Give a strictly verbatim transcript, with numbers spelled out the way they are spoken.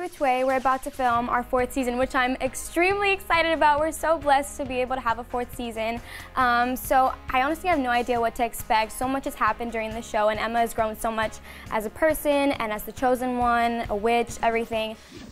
Which Way, we're about to film our fourth season, which I'm extremely excited about. We're so blessed to be able to have a fourth season. Um, so I honestly have no idea what to expect. So much has happened during the show, and Emma has grown so much as a person and as the chosen one, a witch, everything.